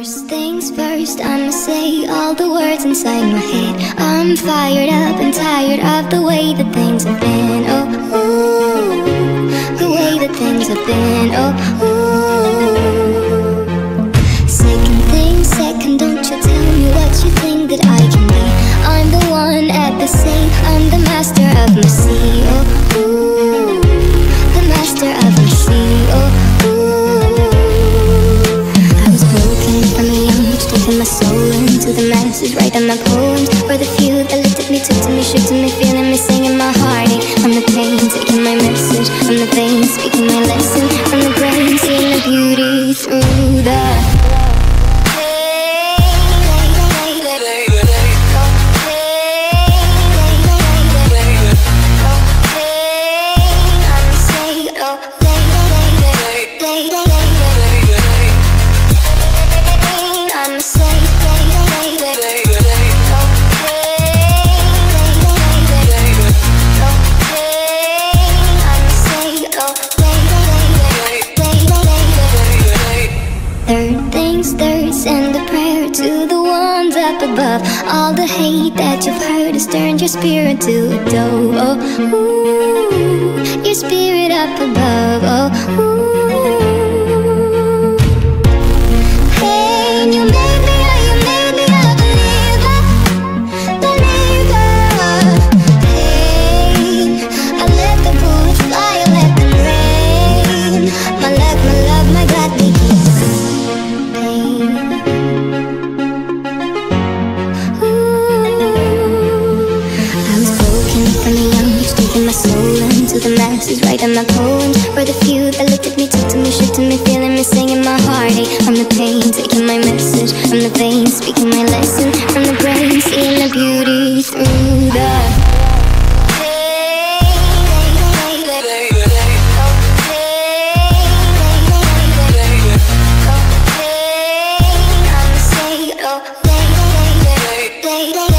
First things first, I'ma say all the words inside my head. I'm fired up and tired of the way that things have been. Oh, ooh, the way that things have been. Oh, ooh. Second thing second, don't you tell me what you think that I can be. I'm the one at the same, I'm the master of my sea. Oh, ooh, the master of my sea. Oh, my soul into the masses, writing my poems for the few that looked at me, took to me, shook to me, feeling me, singing my heartache. From the pain, taking my message, from the veins, speaking my lesson, from the brain, seeing the beauty through the send a prayer to the ones up above. All the hate that you've heard has turned your spirit to a dove. Oh, ooh, your spirit up above. Oh, ooh. Hey, you made me a believer, believer. Hey, I let the bullets fly, I let them rain. My luck, my love, my God, they keep my soul into the masses, writing my poems for the few that looked at me, took to me, shook to me, feeling me, singing my heartache. From the pain, taking my message, from the veins, speaking my lesson, from the brain, seeing the beauty through the day.